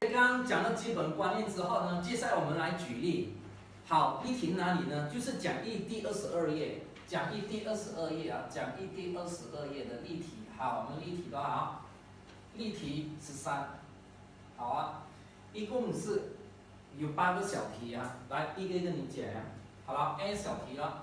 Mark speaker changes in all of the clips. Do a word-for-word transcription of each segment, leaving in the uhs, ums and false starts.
Speaker 1: OK， 刚刚讲了基本观念之后呢，接下来我们来举例。好，例题哪里呢？就是讲义第二十二页，讲义第二十二页啊，讲义第二十二页的例题。好，我们例题多少？例题十三。好啊，一共是有八个小题啊，来一个一个你解啊。好了 ，A 小题了。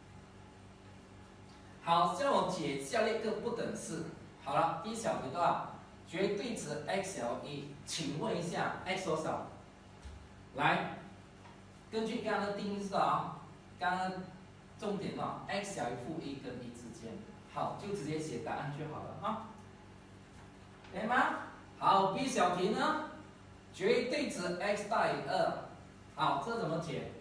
Speaker 1: 好，叫我解下列各不等式。好了，第一小题多少？绝对值 x 小于一，请问一下 x 多少？来，根据刚刚的定义是多少？刚刚重点哦 x 小于负一跟一之间。好，就直接写答案就好了啊，可以吗？好 ，B 小题呢？绝对值 x 大于二。好，这怎么解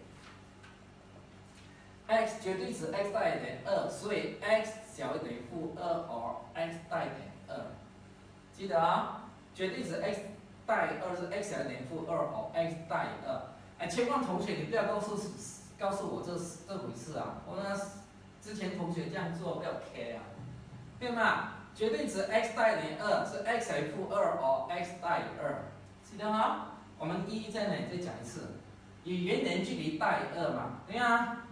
Speaker 1: ？x 绝对值 x 大于等于二，所以 x 小于等于负二 or x 大于等于二。记得啊，绝对值 x 大于二是 x 小于等于负二 or x 大于二。哎，千万同学你不要告诉告诉我这这回事啊！我那之前同学这样做不要 care 啊，对吗？绝对值 x 大于等于二是 x 小于负二 or x 大于二，记得吗？我们一一在哪里再讲一次？与原点距离大于二嘛，对啊。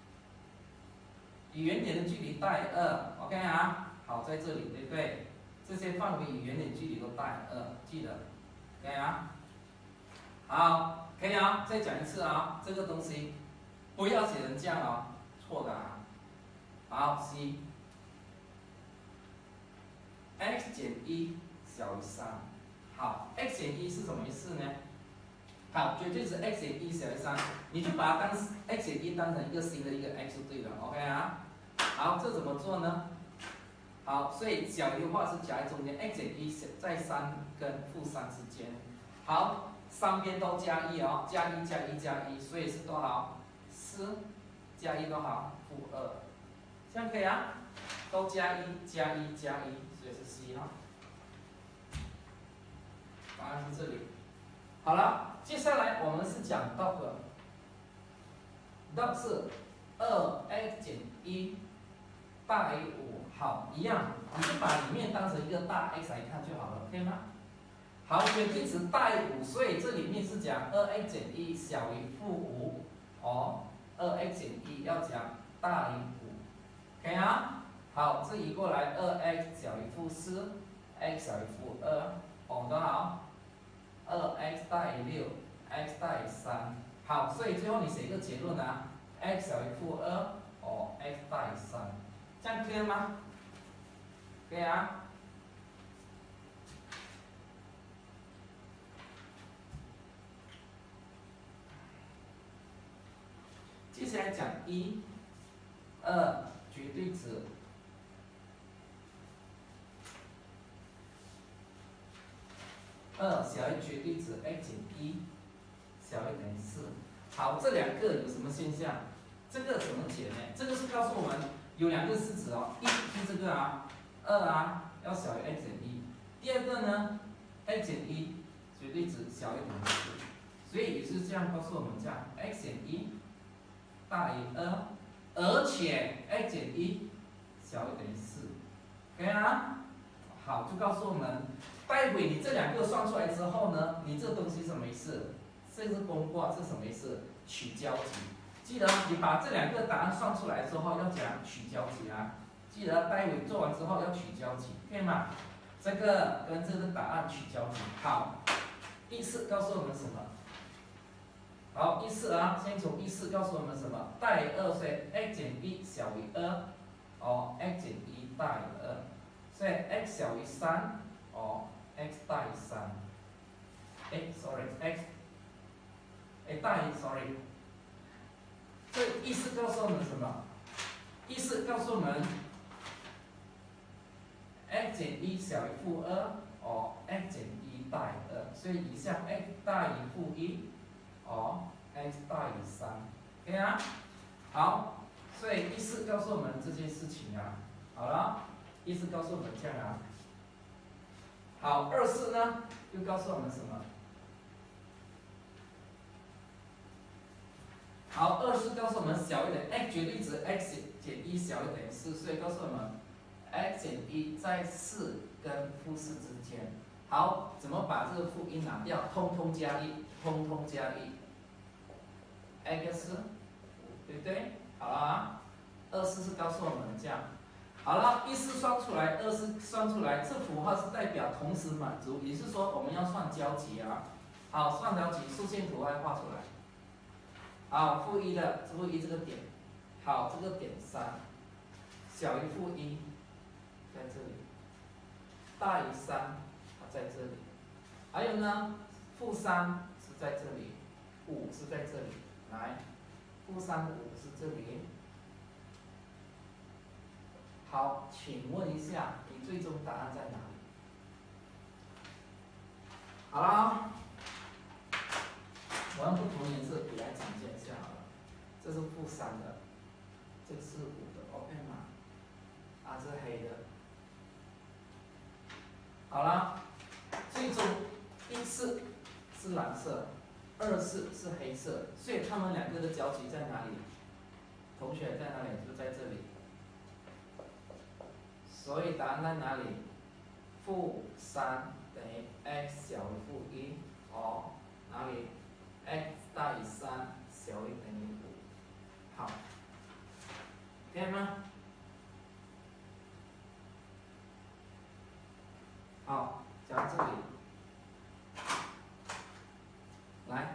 Speaker 1: 与原点的距离大于二 ，OK 啊？好，在这里对不对？这些范围与原点距离都大于二，记得，可以啊？好，可以啊，再讲一次啊，这个东西不要写成这样哦，错的啊。好 ，C，x 减一小于三。好 ，x 减一是什么意思呢？好，绝对值 x 减一小于三，你就把它当 x 减一当成一个新的一个 x 就对了 ，OK 啊？好，这怎么做呢？好，所以小于的话是夹在中间 ，x 减一在三跟负三之间。好，三边都加一哦，加一加一加一，所以是多少？四加一多少？负二，这样可以啊？都加一加一加一，所以是 C 哈。答案是这里。好了，接下来我们是讲到的，到是二 x 减一大于五。好，一样，你就把里面当成一个大 X 来看就好了，可以吗？好，绝对值大于五，所以这里面是讲二 x 减一小于负五，哦，二 x 减一要讲大于五，可以啊？好，这移过来二 x 小于负四 ，x 小于负二，哦，多少？二 x 大于六 ，x 大于三。好，所以最后你写一个结论啊 ，x 小于负二，哦 ，x 大于三，这样 clear 吗？可以啊。接下来讲一、二绝对值。二小于绝对值 x 减一小于等于四。好，这两个有什么现象？这个怎么解呢？这个是告诉我们有两个式子哦，一是这个啊，二啊要小于 x 减一。第二个呢 ，x 减一绝对值小于等于四。所以也是这样告诉我们这样 x 减一大于二，而且 x 减一小于等于四，可以啊？好，就告诉我们。待会你这两个算出来之后呢，你这东西什么意思？这是公卦，是什么意思？取交集。记得你把这两个答案算出来之后要讲取交集啊。记得待会做完之后要取交集，可以吗？这个跟这个答案取交集。好，意思告诉我们什么？好，意思啊，先从意思告诉我们什么？大于二，所以 x 减一小于二，哦 ，x 减一大于二，所以 x 小于三，哦。x 大于三，哎 ，sorry，x， 哎大于 sorry， 这意思告诉我们什么？意思告诉我们 x 减一小于负二，哦 ，x 减一大于二，所以以下 x 大于负一，哦 ，x 大于三，可以啊？好，所以意思告诉我们这件事情啊，好了，意思告诉我们这样啊。好，二式呢，又告诉我们什么？好，二式告诉我们小于等于 x 绝对值 x 减一小于等于四，所以告诉我们 x 减一在四跟负四之间。 好，怎么把这个负一拿掉？通通加一，通通加一 ，x 对不对？好了啊，二四是告诉我们这样。好了，一四算出来，二四算出来，这符号是代表同时满足，也就是说我们要算交集啊。好，算交集，竖线图案画出来。好，负一的负一这个点，好，这个点三小于负一，在这里，大于三，在这里。还有呢，负三是在这里，五是在这里，来，负三五是这里。好，请问一下，你最终答案在哪里？好了，我用不同颜色笔来展现一下好了。这是负三的，这个是五的 ，OK 吗？啊，这是黑的。好了，最终一四是蓝色，二四是黑色，所以它们两个的交集在哪里？同学在哪里？就在这里。所以答案在哪里？负三等于 x 小于负一，哦，哪里 ？x 大于三，小于等于五。好，可以吗？好，讲到这里，来，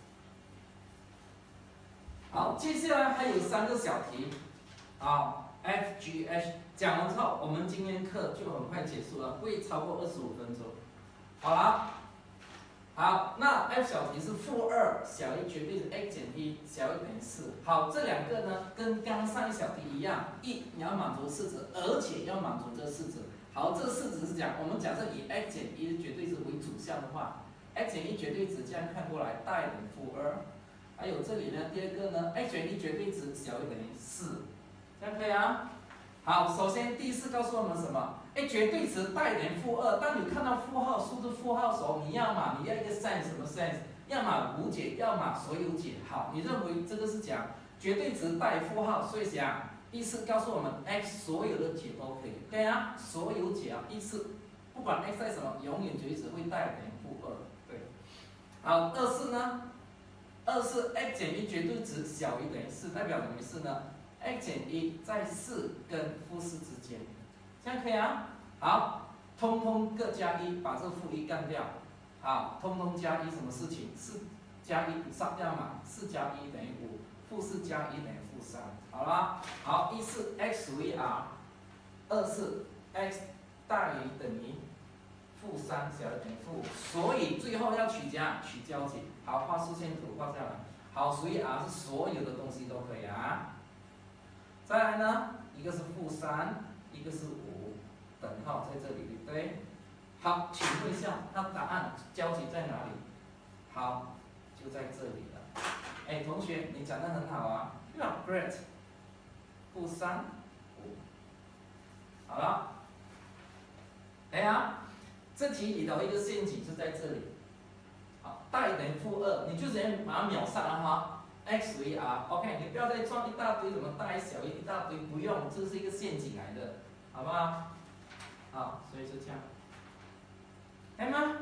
Speaker 1: 好，接下来还有三个小题，好 ，F G H 讲完之后，我们今天课就很快结束了，不会超过二十五分钟。好了，好，那 F 小题是负二小于绝对值 x 减一小于等于四。好，这两个呢，跟刚上一小题一样，一你要满足式子，而且要满足这式子。好，这个式子是讲，我们假设以 x 减一的绝对值为主项的话 ，x 减一绝对值这样看过来，大于等于负二。还有这里呢，第二个呢 ，x 减一绝对值小于等于四，这样可以啊？好，首先第一次告诉我们什么？哎，绝对值大于等于负二。当你看到负号数字负号的时候，你要嘛你要一个 sign 什么 sign？要么无解，要么所有解。好，你认为这个是讲绝对值大于负号，所以想意思告诉我们 x 所有的解都可以，对啊，所有解啊，意思不管 x 在什么，永远绝对值会大于等于负二，对。好，二是呢？二是 x 减一绝对值小于等于四，代表什么意思呢 ？x 减一在四跟负四之间，这样可以啊？好，通通各加一，把这个负一干掉。好，通通加一什么事情？四加一上要嘛，四加一等于五，负四加一等于负三。好了，好，一是 x 除以 r， 二是 x 大于等于负三小于等于负五，所以最后要取加取交集。好，画竖线图画下来。好，除以 r 是所有的东西都可以啊。再来呢，一个是负三，一个是五，等号在这里，对不对？好，请问一下，它答案交集在哪里？好，就在这里了。哎，同学，你讲得很好啊 ，You are great。负三五，好了。哎呀，这题里头一个陷阱就在这里。好，大于等于负二，你就直接把它秒杀了哈。x 除以 r，OK， 你不要再装一大堆什么大于小于一大堆，不用，这是一个陷阱来的，好不好？好，所以就这样，可以吗？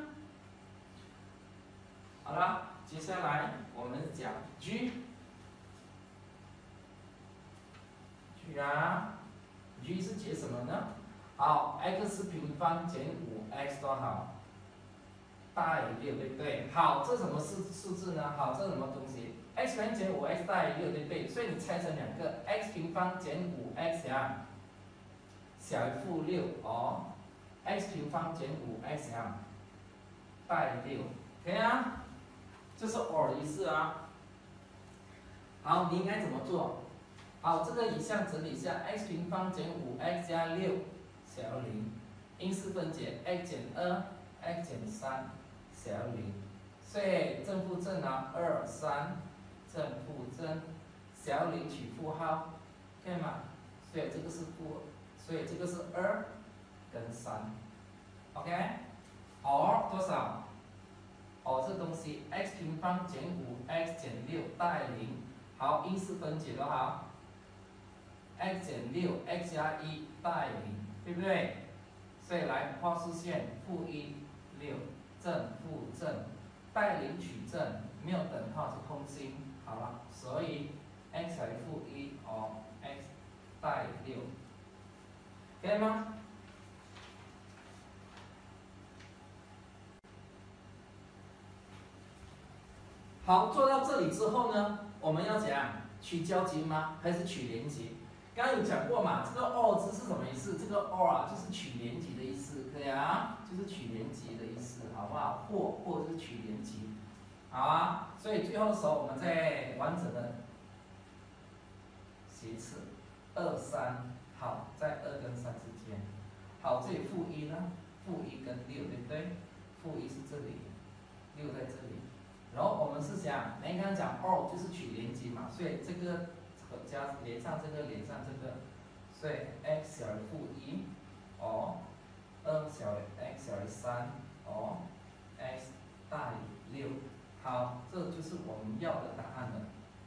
Speaker 1: 好了，接下来我们讲 g， g 啊 ，g 是解什么呢？好 ，x 平方减五 x 多少？大于六，对不对？好，这什么数数字呢？好，这什么东西 ？x 平方减五 x 大于六，对不对？所以你拆成两个 ，x 平方减五 x 呀，小于负六哦 ，x 平方减五 x 呀，大于六，可以啊？这是 or 的意思啊。好，你应该怎么做？好，这个以下整理一下 ，x 平方减五 x 加六小于零，因式分解 x 减二 x 减三小于零，所以正负正啊，二三正负正小于零取负号，可以吗？所以这个是负，所以这个是二跟三 ，OK？or 多少？哦，这东西 x 平方减五 x 减六大于零，好，因式分解的话 x 减六 x 加一大于零，对不对？所以来画竖线，负一六正负正，带领取正，没有等号是空心，好了，所以 x 小于负一哦 x 带六，可以吗？好，做到这里之后呢，我们要怎样取交集吗？还是取连集？刚刚有讲过嘛，这个 or 字是什么意思？这个 or 啊，就是取连集的意思，可以啊，就是取连集的意思，好不好？或或就是取连集，好啊。所以最后的时候，我们再完整的写一次，二三，好，在二跟三之间，好，这里负一呢，负一跟六，对不对？负一是这里，六在这里。然后我们是想，你刚刚讲 or 就是取连集嘛，所以这个加连上这个，连上这个，所以 x 小于负一，哦，二小于 x 小于三，哦 x 大于六，好，这就是我们要的答案了。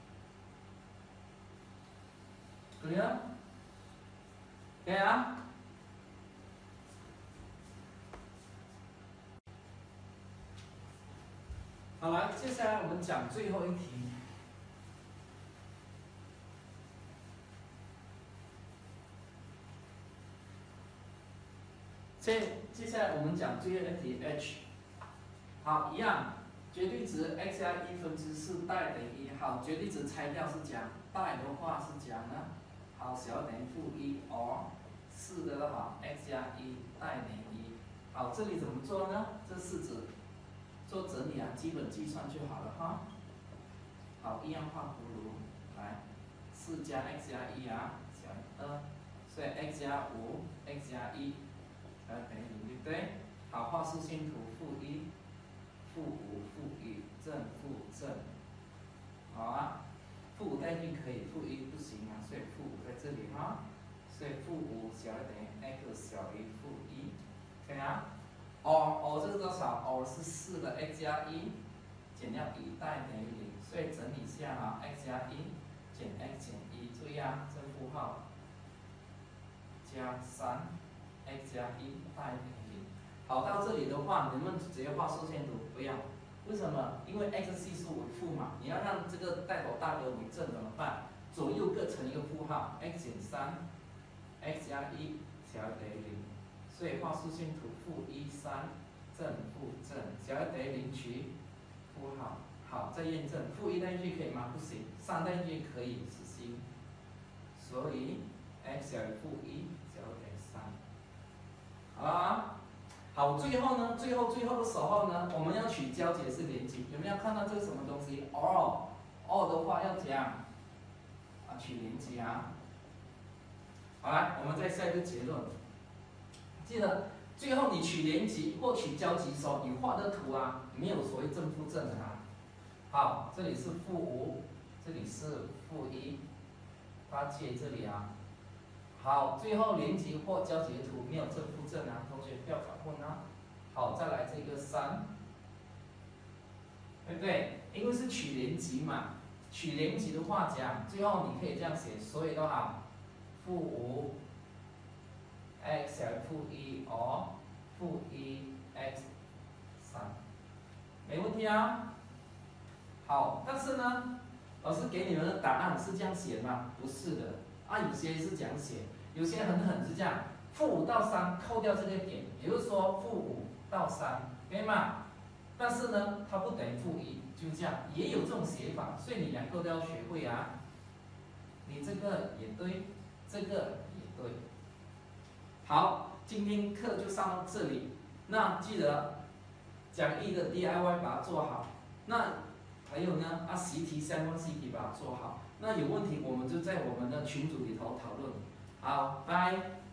Speaker 1: 对呀，对啊。好来，接下来我们讲最后一题。接接下来我们讲最后一题 h， 好，一样，绝对值 x 加一分之四代等于一，好，绝对值拆掉是讲，代的话是讲呢，好，小等于负一 or 四的话 x 加一代等于一，好，这里怎么做呢？这式子做整理啊，基本计算就好了哈。好，一样画葫芦，来，四加 x 加一啊，小于二，所以 x 加五 x 加一。等于零，对不对？好，画竖线图，负一、负五、负一，正负正，好啊。负五代进可以，负一不行啊，所以负五在这里哈。所以负五小于等于 x 小于负一，可以啊。or or 这是多少 ？or 是四的 x 加一减掉一代等于零，所以整理下啊 x 加一减 x 减一，注意啊，正负号加三。x 加一大于等于零，好，到这里的话，能不能直接画竖线图？不要，为什么？因为 x 系数为负嘛，你要让这个带头大格为正怎么办？左右各乘一个负号 ，x 减三 ，x 加一小于等于零，所以画竖线图，负一三正负正小于等于零取负号，好，再验证，负一带进去可以吗？不行，三带进去可以是行，所以 x 小于负一小于等于三。好啦，好，最后呢，最后最后的时候呢，我们要取交集是连集，有没有看到这是什么东西 ？or or 的话要怎样？啊，取连集啊。好来，我们再下一个结论。记得最后你取连集或取交集的时候，你画的图啊，没有所谓正负正的啊。好，这里是负五，这里是负一，它借这里啊。好，最后连集或交集的图没有正负正啊，同学不要搞混啊。好，再来这个三，对不对？因为是取连集嘛，取连集的话讲，最后你可以这样写，所以的话，负五 x 小于负一 or 负一 x 三，没问题啊。好，但是呢，老师给你们的答案是这样写吗？不是的。啊，有些是这样写，有些很狠是这样，负五到三扣掉这个点，也就是说负五到三，可以吗？但是呢，它不等于负一，就这样，也有这种写法，所以你两个都要学会啊。你这个也对，这个也对。好，今天课就上到这里，那记得讲义的 D I Y 把它做好，那还有呢，啊习题相关习题把它做好。那有问题我们就在我们的群组里头讨论。好，拜。